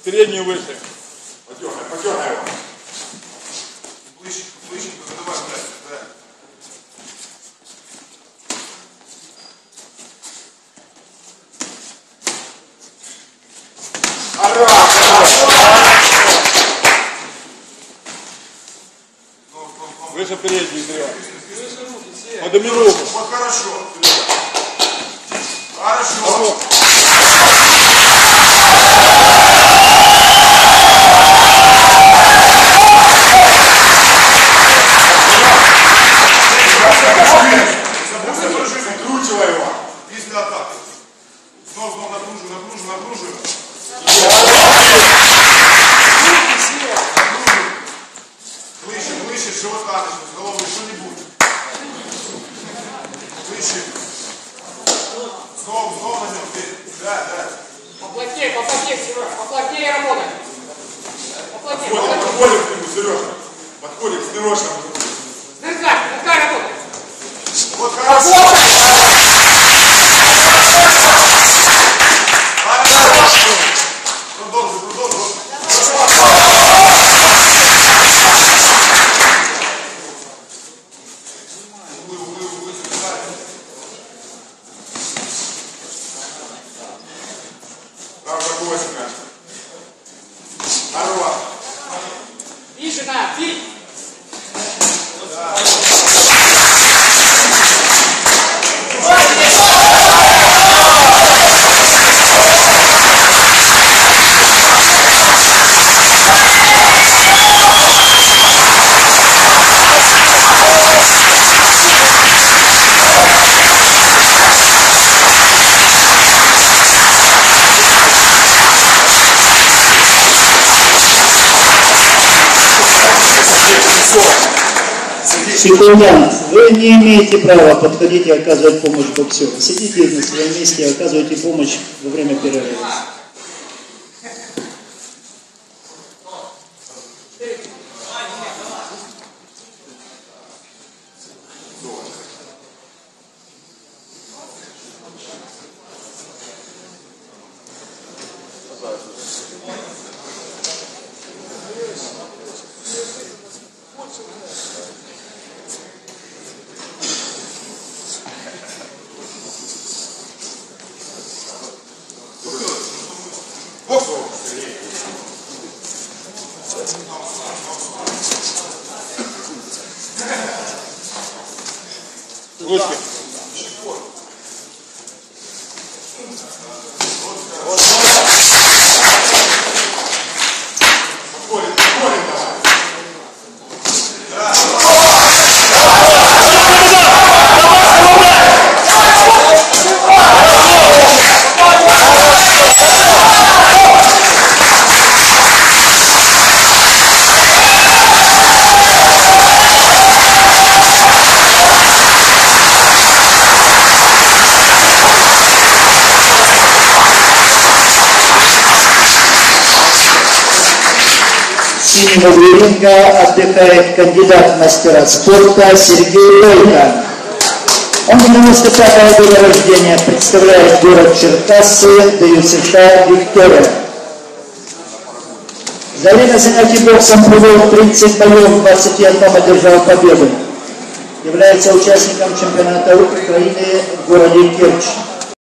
Переднюю выше. Подергай его. Ближе, давай, блядь. Выше переднюю, Серега. Подними руку. Вот хорошо. Хорошо. Закручивай его. Після атаки. Снова напружую. Ближе, живота начну, с головы что-нибудь. Ближе. Снова на нем. Да. Поплотнее, Серега. Поплотнее работай. Подходим к нему, Сережа. Подходим, с Мирошем. Пускай работай. Вот хорошо. Продолжи. Тишина, бить! Секундант, вы не имеете права подходить и оказывать помощь боксеру. Сидите на своем месте и оказывайте помощь во время перерыва. Ручки. В углу ринга отдыхает кандидат в мастера спорта Сергей Бойко. Он 95-го года рождения, представляет город Черкассы, дают США Виктория. За время занятий боксом провел 30 боев, в 21 одержал победу. Является участником чемпионата Украины в городе Керчь.